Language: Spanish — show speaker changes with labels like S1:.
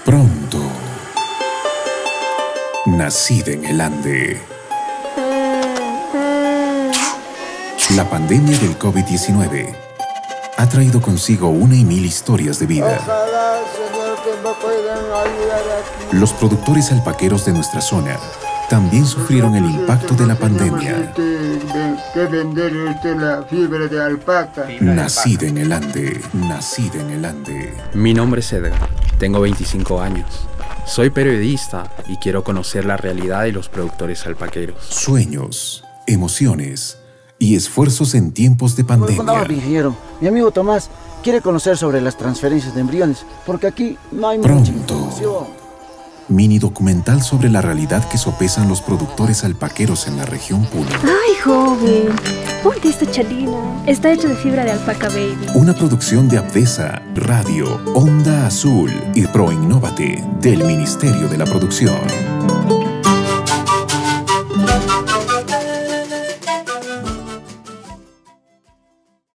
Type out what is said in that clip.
S1: Pronto. Nacida en el Ande. La pandemia del COVID-19 ha traído consigo 1.000 historias de vida.
S2: Ojalá, Señor, que me puedan ayudar aquí.
S1: Los productores alpaqueros de nuestra zona también sufrieron el impacto de la pandemia.
S2: Que vender la fibra de alpaca.
S1: Nacida en el Ande, nacida en el Ande.
S3: Mi nombre es Edgar, tengo 25 años. Soy periodista y quiero conocer la realidad de los productores alpaqueros.
S1: Sueños, emociones y esfuerzos en tiempos de pandemia.
S4: Ingeniero, mi amigo Tomás quiere conocer sobre las transferencias de embriones, porque aquí no hay mucha
S1: Pronto.
S4: información.
S1: Mini documental sobre la realidad que sopesan los productores alpaqueros en la región Puno.
S5: ¡Ay, joven! Ponte esta chalina. Está hecha de fibra de alpaca, baby.
S1: Una producción de Abdesa, Radio, Onda Azul y ProInnovate del Ministerio de la Producción.